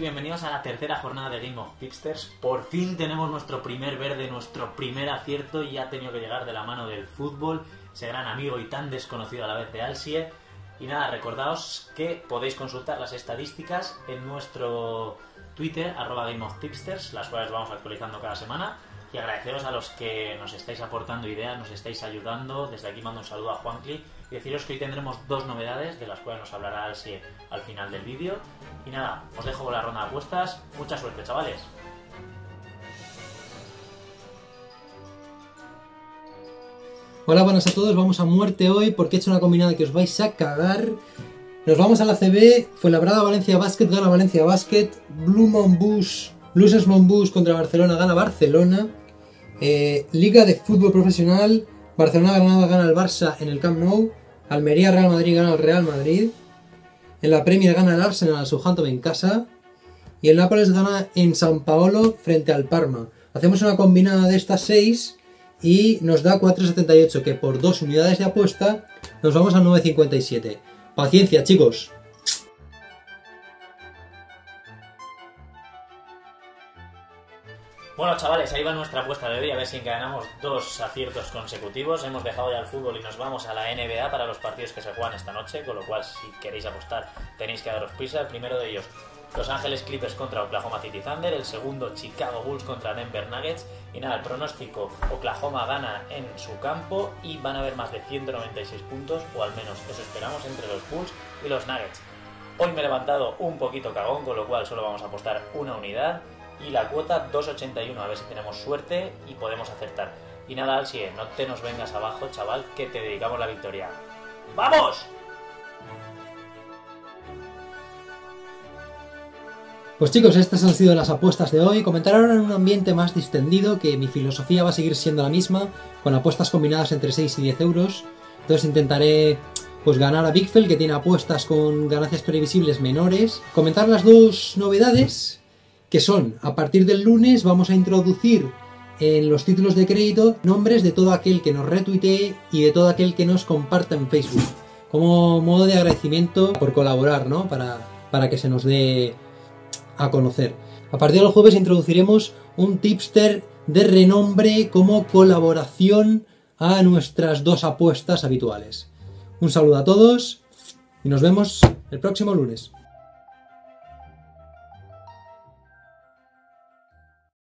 bienvenidos a la tercera jornada de Game of Tipsters. Por fin tenemos nuestro primer verde, nuestro primer acierto, y ha tenido que llegar de la mano del fútbol, ese gran amigo y tan desconocido a la vez de Alsie. Y nada, recordaos que podéis consultar las estadísticas en nuestro Twitter, @GameOfTipsters, las cuales vamos actualizando cada semana. Y agradeceros a los que nos estáis aportando ideas, nos estáis ayudando. Desde aquí mando un saludo a Juancli y deciros que hoy tendremos dos novedades, de las cuales nos hablará Alsie al final del vídeo. Y nada, os dejo con la ronda de apuestas. Mucha suerte, chavales. Hola, buenas a todos. Vamos a muerte hoy porque he hecho una combinada que os vais a cagar. Nos vamos a la CB. Fuenlabrada, Valencia Basket, gana Valencia Basket. Blues Monbus contra Barcelona, gana Barcelona. Liga de fútbol profesional, Barcelona gana el Barça en el Camp Nou. Almería Real Madrid gana el Real Madrid. En la Premier gana el Arsenal al Southampton en casa. Y el Nápoles gana en San Paolo frente al Parma. Hacemos una combinada de estas 6 y nos da 4,78, que por 2 unidades de apuesta nos vamos a 9,57. Paciencia, chicos. Bueno, chavales, ahí va nuestra apuesta de hoy, a ver si encadenamos 2 aciertos consecutivos. Hemos dejado ya el fútbol y nos vamos a la NBA para los partidos que se juegan esta noche, con lo cual, si queréis apostar, tenéis que daros prisa. El primero de ellos, Los Ángeles Clippers contra Oklahoma City Thunder. El segundo, Chicago Bulls contra Denver Nuggets. Y nada, el pronóstico, Oklahoma gana en su campo y van a haber más de 196 puntos, o al menos eso esperamos, entre los Bulls y los Nuggets. Hoy me he levantado un poquito cagón, con lo cual solo vamos a apostar una unidad. Y la cuota 2,81, a ver si tenemos suerte y podemos acertar. Y nada, Alsie, no te nos vengas abajo, chaval, que te dedicamos la victoria. ¡Vamos! Pues chicos, estas han sido las apuestas de hoy. Comentar ahora en un ambiente más distendido, que mi filosofía va a seguir siendo la misma, con apuestas combinadas entre 6 y 10 euros. Entonces intentaré pues ganar a Bigfell, que tiene apuestas con ganancias previsibles menores. Comentar las dos novedades, que son, a partir del lunes vamos a introducir en los títulos de crédito nombres de todo aquel que nos retuitee y de todo aquel que nos comparta en Facebook, como modo de agradecimiento por colaborar, ¿no? Para que se nos dé a conocer. A partir del jueves introduciremos un tipster de renombre como colaboración a nuestras 2 apuestas habituales. Un saludo a todos y nos vemos el próximo lunes.